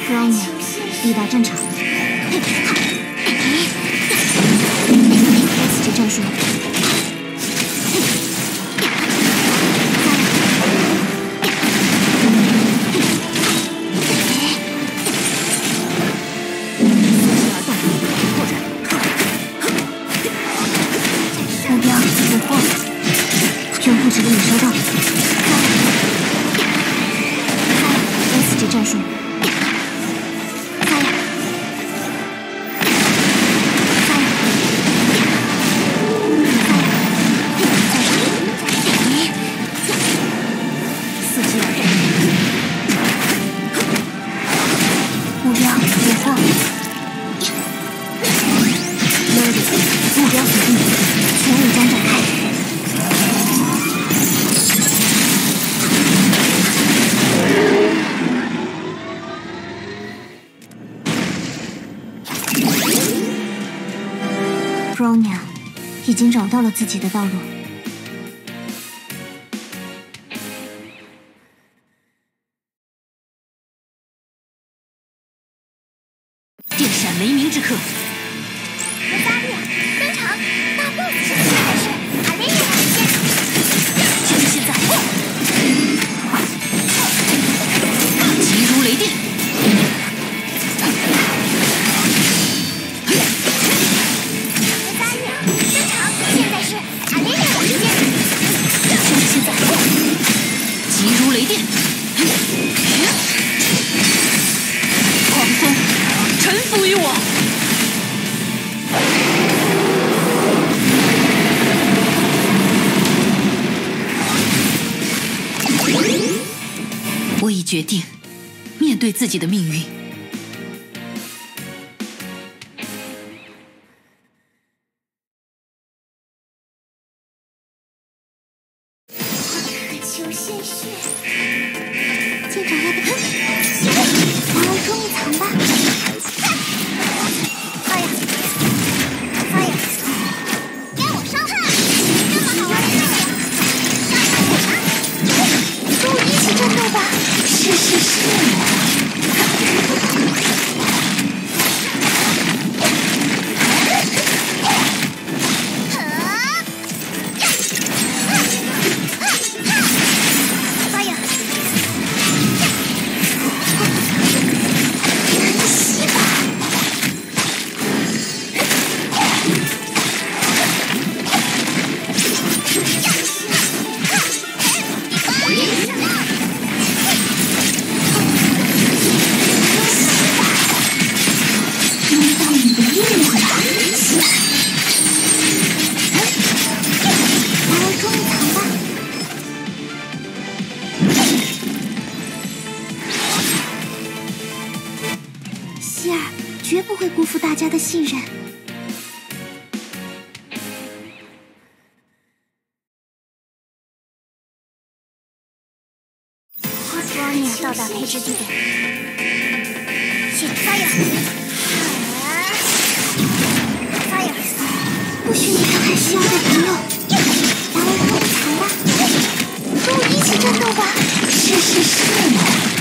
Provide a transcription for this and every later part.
Brownie，力大战场。死级战术。目标捕获，用户指令收到。S 级战术。目标捕获。Lotus， 目标锁定，全武装展开。Brownie 已经找到了自己的道路。 电闪雷鸣之刻， 罗萨利亚登场！大 BOSS 是谁还是阿雷亚出现？ 就是现在！急如雷电！ 罗萨利亚登场！现在是阿雷亚出现！ 就是现在！急如雷电！狂风！臣服于我！我已决定面对自己的命运。 渴求鲜血，舰长要不得，拿来捉迷藏吧。发呀！发呀！该我烧炭！这么好玩的事情，跟我一起战斗吧！是。发呀！吸吧！希尔绝不会辜负大家的信任。Brownie 到达配置地点，请发呀！发呀！不许你伤害希尔的朋友，拿来捉迷藏吧，跟我一起战斗吧！是。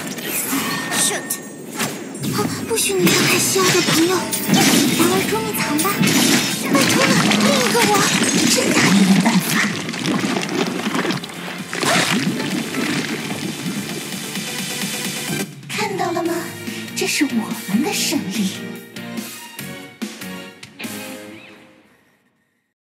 不许你伤害希尔的朋友，拿来捉迷藏